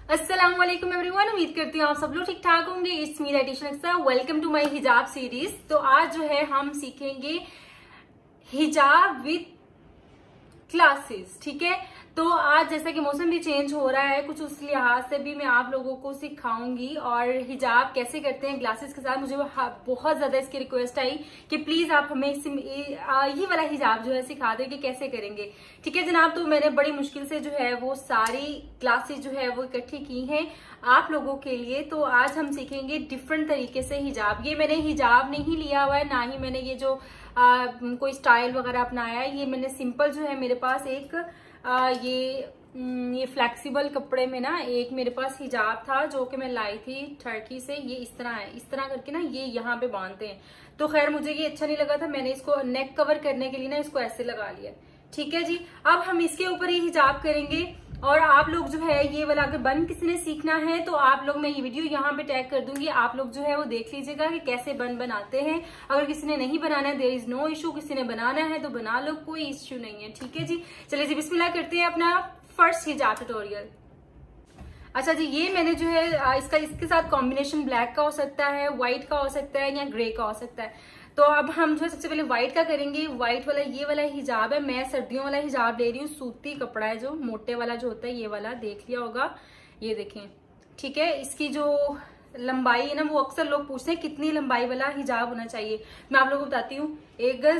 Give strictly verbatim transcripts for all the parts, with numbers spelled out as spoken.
अस्सलाम वालेकुम एवरीवन, उम्मीद करती हूँ आप सब लोग ठीक ठाक होंगे। इट्स मी राइटिशन अक्सर, welcome to my hijab series. तो आज जो है हम सीखेंगे हिजाब विद क्लासेस, ठीक है। तो आज जैसा कि मौसम भी चेंज हो रहा है कुछ, उस लिहाज से भी मैं आप लोगों को सिखाऊंगी और हिजाब कैसे करते हैं ग्लासेस के साथ। मुझे बहुत ज्यादा इसकी रिक्वेस्ट आई कि प्लीज आप हमें यही वाला हिजाब जो है सिखा दें कि कैसे करेंगे, ठीक है जनाब। तो मैंने बड़ी मुश्किल से जो है वो सारी क्लासेस जो है वो इकट्ठी की हैं आप लोगों के लिए। तो आज हम सीखेंगे डिफरेंट तरीके से हिजाब। ये मैंने हिजाब नहीं लिया हुआ है, ना ही मैंने ये जो आ, कोई स्टाइल वगैरह अपनाया है। ये मैंने सिंपल जो है मेरे पास एक आ, ये ये फ्लेक्सिबल कपड़े में ना एक मेरे पास हिजाब था जो कि मैं लाई थी टर्की से। ये इस तरह है, इस तरह करके ना ये यहाँ पे बांधते हैं। तो खैर मुझे ये अच्छा नहीं लगा था, मैंने इसको नेक कवर करने के लिए ना इसको ऐसे लगा लिया, ठीक है जी। अब हम इसके ऊपर ही हिजाब करेंगे। और आप लोग जो है ये वाला अगर बन किसी ने सीखना है तो आप लोग, मैं ये वीडियो यहाँ पे टैग कर दूंगी, आप लोग जो है वो देख लीजिएगा कि कैसे बन बनाते हैं। अगर किसी ने नहीं बनाना है, देयर इज नो इशू, किसी ने बनाना है तो बना लो, कोई इश्यू नहीं है, ठीक है जी। चलिए जी बिस्मिल्लाह करते हैं अपना फर्स्ट हिजाब ट्यूटोरियल। अच्छा जी, ये मैंने जो है इसका इसके साथ कॉम्बिनेशन ब्लैक का हो सकता है, व्हाइट का हो सकता है या ग्रे का हो सकता है। तो अब हम जो है सबसे पहले व्हाइट का करेंगे। व्हाइट वाला ये वाला हिजाब है, मैं सर्दियों वाला हिजाब ले रही हूँ। सूती कपड़ा है जो मोटे वाला जो होता है, ये वाला देख लिया होगा, ये देखें, ठीक है। इसकी जो लंबाई है ना, वो अक्सर लोग पूछते हैं कितनी लंबाई वाला हिजाब होना चाहिए। मैं आप लोगों को बताती हूँ, एक गज,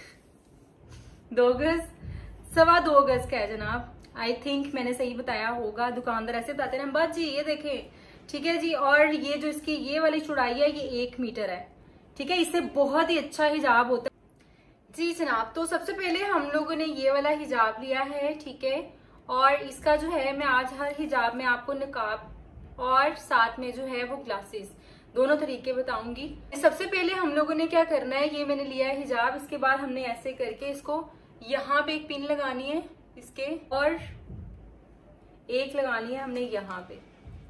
दो गज, सवा दो गज का है जनाब। आई थिंक मैंने सही बताया होगा, दुकानदार ऐसे बताते हैं बस जी, ये देखें, ठीक है जी। और ये जो इसकी ये वाली चौड़ाई है ये एक मीटर है, ठीक है। इससे बहुत ही अच्छा हिजाब होता है जी जनाब। तो सबसे पहले हम लोगों ने ये वाला हिजाब लिया है, ठीक है। और इसका जो है मैं आज हर हिजाब में आपको निकाब और साथ में जो है वो ग्लासेस दोनों तरीके बताऊंगी। सबसे पहले हम लोगों ने क्या करना है, ये मैंने लिया है हिजाब। इसके बाद हमने ऐसे करके इसको यहाँ पे एक पिन लगानी है इसके, और एक लगानी है हमने यहाँ पे,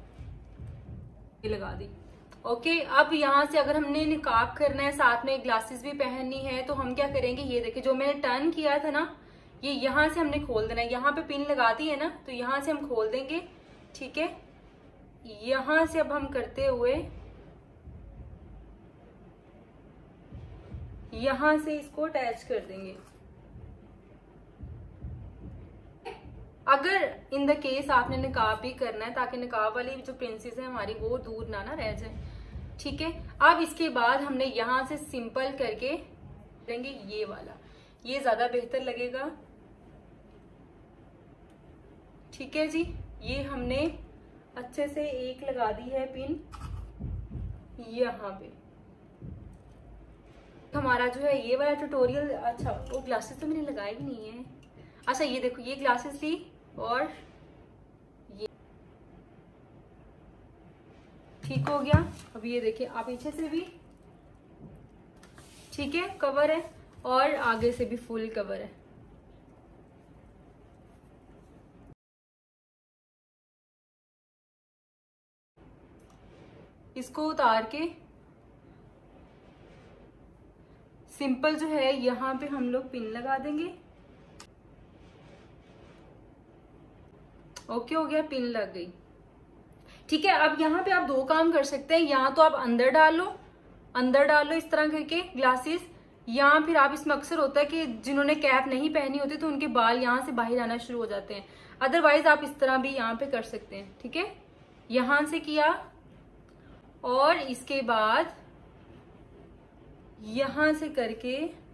ये लगा दी, ओके। अब यहाँ से अगर हमने निकाब करना है, साथ में ग्लासेस भी पहननी है, तो हम क्या करेंगे, ये देखिए जो मैंने टर्न किया था ना, ये यहाँ से हमने खोल देना है। यहाँ पे पिन लगाती है ना, तो यहाँ से हम खोल देंगे, ठीक है। यहाँ से अब हम करते हुए यहाँ से इसको अटैच कर देंगे। अगर इन द केस आपने निकाब भी करना है, ताकि निकाब वाली जो प्रिंसेस है हमारी वो दूर ना ना रह जाए, ठीक है। अब इसके बाद हमने यहाँ से सिंपल करके देंगे ये वाला, ये ज्यादा बेहतर लगेगा, ठीक है जी। ये हमने अच्छे से एक लगा दी है पिन यहाँ पे। हमारा जो है ये वाला ट्यूटोरियल, अच्छा वो ग्लासेस तो मैंने लगाई ही नहीं है। अच्छा ये देखो, ये ग्लासेस ली और ये ठीक हो गया। अब ये देखिए आप पीछे से भी ठीक है कवर है, और आगे से भी फुल कवर है। इसको उतार के सिंपल जो है यहाँ पे हम लोग पिन लगा देंगे, ओके हो गया, पिन लग गई, ठीक है। अब यहाँ पे आप दो काम कर सकते हैं, या तो आप अंदर डालो अंदर डालो इस तरह करके ग्लासेस, या फिर आप इसमें अक्सर होता है कि जिन्होंने कैप नहीं पहनी होती तो उनके बाल यहाँ से बाहर आना शुरू हो जाते हैं। अदरवाइज आप इस तरह भी यहाँ पे कर सकते हैं, ठीक है। यहां से किया और इसके बाद यहां से करके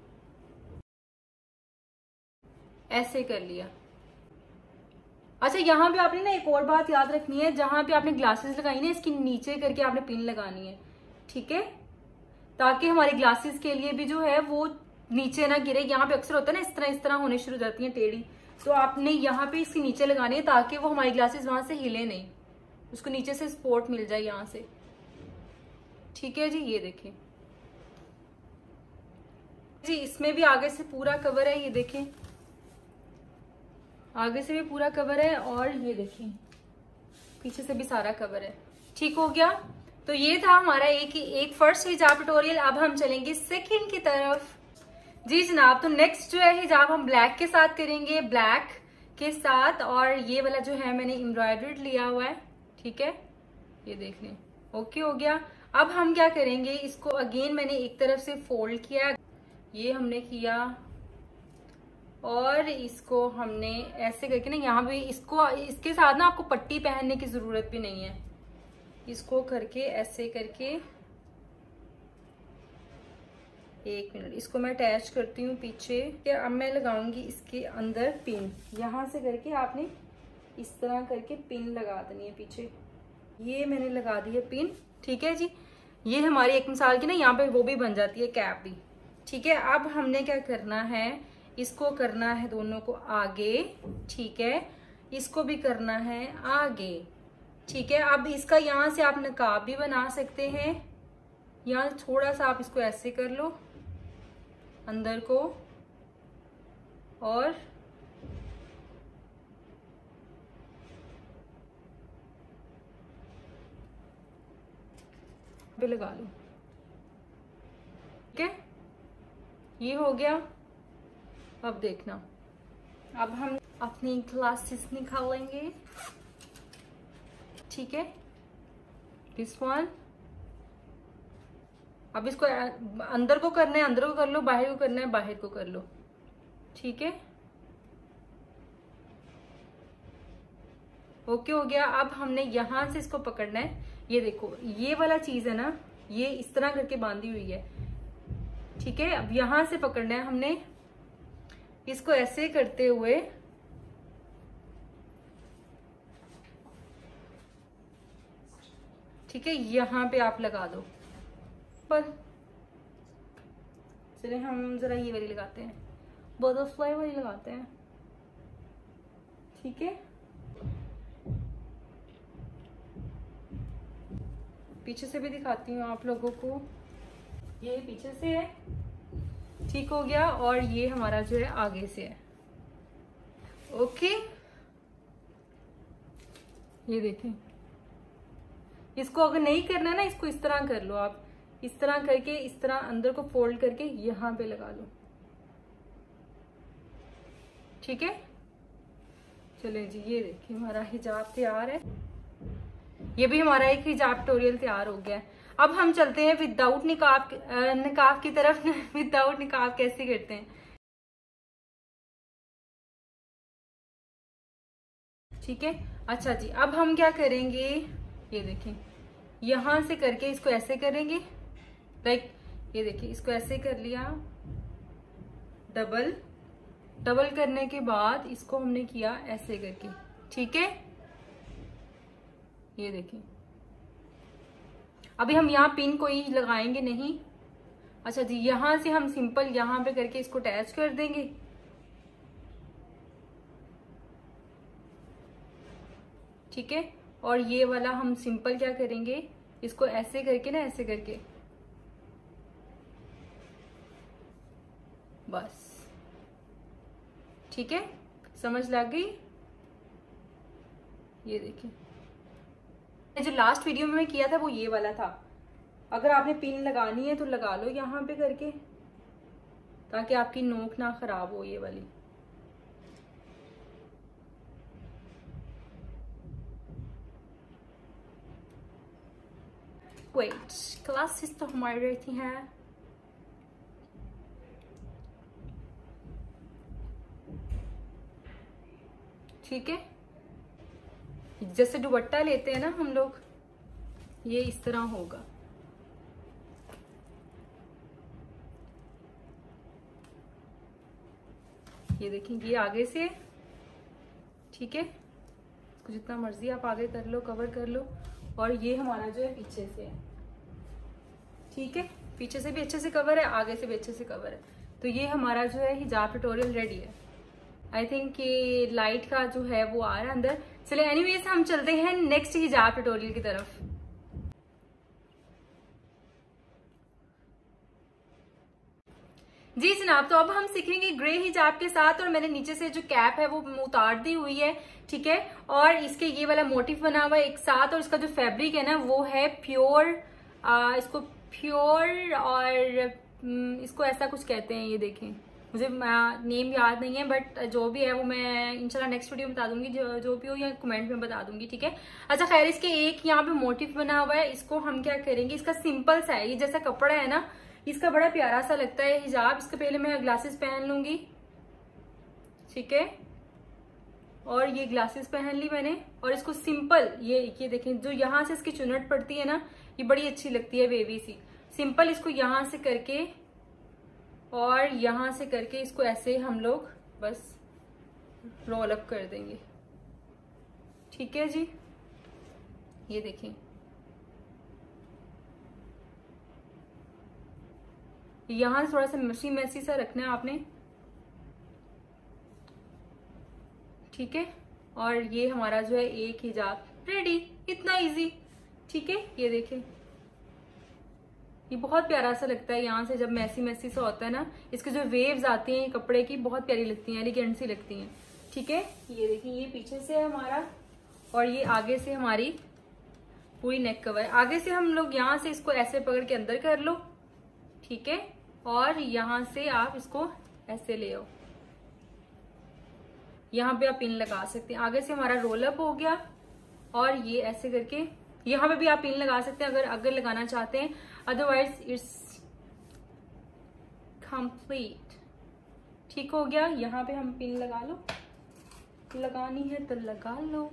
ऐसे कर लिया। अच्छा यहाँ पे आपने ना एक और बात याद रखनी है, जहां पे आपने ग्लासेस लगाई ना, इसकी नीचे करके आपने पिन लगानी है, ठीक है, ताकि हमारी ग्लासेस के लिए भी जो है वो नीचे ना गिरे। यहाँ पे अक्सर होता है ना इस तरह इस तरह होने शुरू हो जाती है टेढ़ी, तो आपने यहाँ पे इसके नीचे लगानी है ताकि वो हमारी ग्लासेस वहां से हिले नहीं, उसको नीचे से सपोर्ट मिल जाए यहाँ से, ठीक है जी। ये देखिए जी, इसमें भी आगे से पूरा कवर है, ये देखें आगे से भी पूरा कवर है, और ये देखिए पीछे से भी सारा कवर है, ठीक हो गया। तो ये था हमारा एक एक फर्स्ट हिजाब ट्यूटोरियल। अब हम चलेंगे सेकंड की तरफ जी जनाब। तो नेक्स्ट जो है हिजाब हम ब्लैक के साथ करेंगे, ब्लैक के साथ। और ये वाला जो है मैंने एम्ब्रॉयडर्ड लिया हुआ है, ठीक है, ये देख लें, ओके हो गया। अब हम क्या करेंगे, इसको अगेन मैंने एक तरफ से फोल्ड किया, ये हमने किया, और इसको हमने ऐसे करके ना यहाँ पे इसको, इसके साथ ना आपको पट्टी पहनने की जरूरत भी नहीं है, इसको करके ऐसे करके, एक मिनट, इसको मैं अटैच करती हूँ पीछे। अब मैं लगाऊंगी इसके अंदर पिन, यहाँ से करके आपने इस तरह करके पिन लगा देनी है पीछे। ये मैंने लगा दी है पिन, ठीक है जी। ये हमारी एक मिसाल की ना यहाँ पे वो भी बन जाती है कैप भी, ठीक है। अब हमने क्या करना है, इसको करना है दोनों को आगे, ठीक है, इसको भी करना है आगे, ठीक है। अब इसका यहाँ से आप नकाब भी बना सकते हैं, यहाँ थोड़ा सा आप इसको ऐसे कर लो अंदर को, और पे लगा लो, ठीक है, ये हो गया। अब देखना, अब हम अपनी ग्लासेस निकालेंगे, ठीक है, दिस वन। अब इसको अंदर को करना है अंदर को कर लो, बाहर को करना है बाहर को कर लो, ठीक है, ओके हो गया। अब हमने यहां से इसको पकड़ना है, ये देखो ये वाला चीज है ना, ये इस तरह करके बांधी हुई है, ठीक है। अब यहां से पकड़ना है हमने, इसको ऐसे करते हुए ठीक है, यहां पे आप लगा दो पर। चलिए हम जरा ये वाली लगाते हैं, बटरफ्लाई वाली लगाते हैं, ठीक है। पीछे से भी दिखाती हूँ आप लोगों को, ये पीछे से है, ठीक हो गया, और ये हमारा जो है आगे से है, ओके। ये देखें, इसको अगर नहीं करना है ना, इसको इस तरह कर लो आप, इस तरह करके इस तरह अंदर को फोल्ड करके यहां पे लगा लो, ठीक है। चले जी, ये देखिए हमारा हिजाब तैयार है, ये भी हमारा एक हिजाब ट्यूटोरियल तैयार हो गया है। अब हम चलते हैं विदाउट निकाब निकाब की तरफ। विदाउट निकाब कैसे करते हैं, ठीक है। अच्छा जी, अब हम क्या करेंगे, ये देखें यहां से करके इसको ऐसे करेंगे, लाइक ये देखिए इसको ऐसे कर लिया, डबल डबल करने के बाद इसको हमने किया ऐसे करके, ठीक है। ये देखिए, अभी हम यहाँ पिन कोई लगाएंगे नहीं। अच्छा जी, यहां से हम सिंपल यहां पे करके इसको अटैच कर देंगे, ठीक है। और ये वाला हम सिंपल क्या करेंगे, इसको ऐसे करके ना, ऐसे करके बस, ठीक है, समझ लग गई। ये देखिए, जो लास्ट वीडियो में मैं किया था वो ये वाला था। अगर आपने पिन लगानी है तो लगा लो यहां पे करके, ताकि आपकी नोक ना खराब हो ये वाली। वेट, क्लासेस तो हमारी रहती हैं, ठीक है। जैसे दुपट्टा लेते हैं ना हम लोग, ये इस तरह होगा, ये देखेंगे, ये आगे से, ठीक है, इसको जितना मर्जी आप आगे कर लो, कवर कर लो। और ये हमारा जो है पीछे से है, ठीक है, पीछे से भी अच्छे से कवर है, आगे से भी अच्छे से कवर है। तो ये हमारा जो है हिजाब ट्यूटोरियल रेडी है। आई थिंक ये लाइट का जो है वो आ रहा है अंदर। चलिए एनीवेज हम चलते हैं नेक्स्ट हिजाब ट्यूटोरियल की तरफ। जी जनाब, तो अब हम सीखेंगे ग्रे हिजाब के साथ, और मैंने नीचे से जो कैप है वो उतार दी हुई है, ठीक है। और इसके ये वाला मोटिफ बना हुआ है एक साथ, और इसका जो फैब्रिक है ना वो है प्योर, इसको प्योर और इसको ऐसा कुछ कहते हैं, ये देखें मुझे नेम याद नहीं है, बट जो भी है वो मैं इंशाल्लाह नेक्स्ट वीडियो में बता दूंगी, जो जो भी हो या कमेंट में बता दूंगी, ठीक है। अच्छा खैर, इसके एक यहाँ पे मोटिव बना हुआ है, इसको हम क्या करेंगे, इसका सिंपल सा है, ये जैसा कपड़ा है ना, इसका बड़ा प्यारा सा लगता है हिजाब। इसके पहले मैं ग्लासेस पहन लूंगी, ठीक है, और ये ग्लासेस पहन ली मैंने, और इसको सिंपल ये ये देखें, जो यहाँ से इसकी चुनट पड़ती है ना, ये बड़ी अच्छी लगती है, वेवी सी। सिंपल इसको यहाँ से करके और यहाँ से करके इसको ऐसे हम लोग बस रोल अप कर देंगे, ठीक है जी। ये देखें, यहाँ से थोड़ा सा मैसी मैसी सा रखना है आपने, ठीक है। और ये हमारा जो है एक हिजाब रेडी, इतना इजी, ठीक है। ये देखें, ये बहुत प्यारा सा लगता है, यहाँ से जब मैसी मैसी सा होता है ना, इसके जो वेव्स आती हैं कपड़े की बहुत प्यारी लगती हैं, एलिगेंट सी लगती हैं, ठीक है। ये देखिए, ये पीछे से है हमारा और ये आगे से हमारी पूरी नेक कवर है। आगे से हम लोग यहाँ से इसको ऐसे पकड़ के अंदर कर लो, ठीक है, और यहाँ से आप इसको ऐसे ले आओ, यहाँ पे आप पिन लगा सकते हैं। आगे से हमारा रोल अप हो गया, और ये ऐसे करके यहाँ पे भी आप पिन लगा सकते हैं अगर अगर लगाना चाहते हैं, अदरवाइज इट्स कंप्लीट, ठीक हो गया। यहाँ पे हम पिन लगा लो, लगानी है तो लगा लो।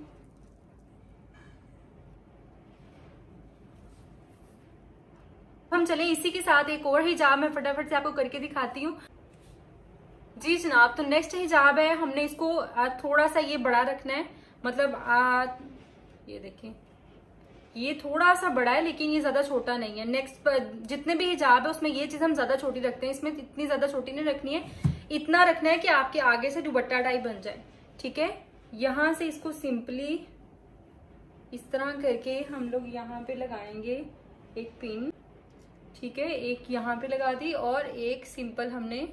हम चले इसी के साथ एक और हिजाब मैं फटाफट से आपको करके दिखाती हूँ जी जनाब। तो नेक्स्ट हिजाब है, हमने इसको थोड़ा सा ये बड़ा रखना है, मतलब आ, ये देखें, ये थोड़ा सा बड़ा है लेकिन ये ज्यादा छोटा नहीं है। नेक्स्ट जितने भी हिजाब है उसमें ये चीज हम ज्यादा छोटी रखते हैं, इसमें इतनी ज्यादा छोटी नहीं रखनी है, इतना रखना है कि आपके आगे से दुपट्टा टाइप बन जाए, ठीक है। यहां से इसको सिंपली इस तरह करके हम लोग यहाँ पे लगाएंगे एक पिन, ठीक है, एक यहाँ पे लगा दी और एक सिंपल हमने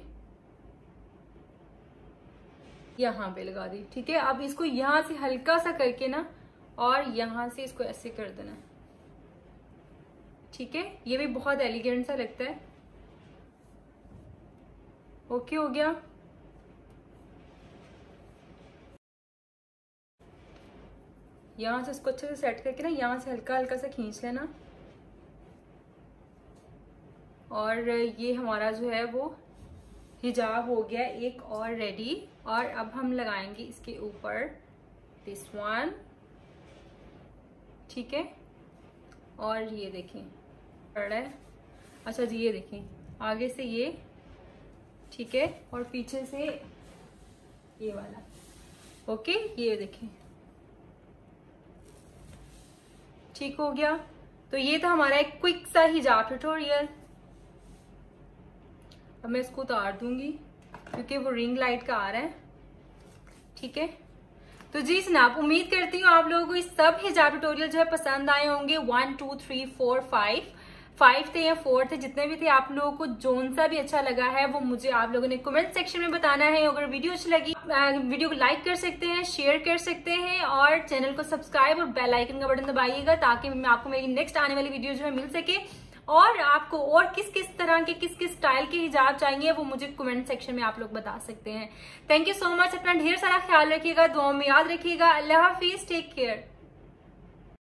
यहाँ पे लगा दी, ठीक है। अब इसको यहाँ से हल्का सा करके ना, और यहाँ से इसको ऐसे कर देना, ठीक है। ये भी बहुत एलिगेंट सा लगता है। ओके हो गया। यहाँ से इसको अच्छे से सेट करके ना, यहाँ से हल्का हल्का सा खींच लेना, और ये हमारा जो है वो हिजाब हो गया एक और रेडी। और अब हम लगाएंगे इसके ऊपर दिस वन, ठीक है। और ये देखें पड़ा है, अच्छा जी, ये देखें आगे से ये, ठीक है, और पीछे से ये वाला, ओके, ये देखें, ठीक हो गया। तो ये था हमारा एक क्विक सा हिजाब ट्यूटोरियल। अब मैं इसको उतार दूंगी क्योंकि वो रिंग लाइट का आ रहा है, ठीक है। तो जी जनाब, उम्मीद करती हूँ आप लोगों को इस सब हिजाब ट्यूटोरियल जो है पसंद आए होंगे। One two three four five five थे या फोर थे, जितने भी थे, आप लोगों को जोन सा भी अच्छा लगा है वो मुझे आप लोगों ने कमेंट सेक्शन में बताना है। अगर वीडियो अच्छी लगी, वीडियो को लाइक कर सकते हैं, शेयर कर सकते हैं, और चैनल को सब्सक्राइब और बेल आइकन का बटन दबाइएगा ताकि मैं आपको मेरी नेक्स्ट आने वाली वीडियो जो है मिल सके। और आपको और किस किस तरह के किस किस स्टाइल के हिजाब चाहिए वो मुझे कमेंट सेक्शन में आप लोग बता सकते हैं। Thank you so much. अपना ढेर सारा ख्याल रखिएगा, दुआ में याद रखिएगा। अल्लाह हाफिज, टेक केयर।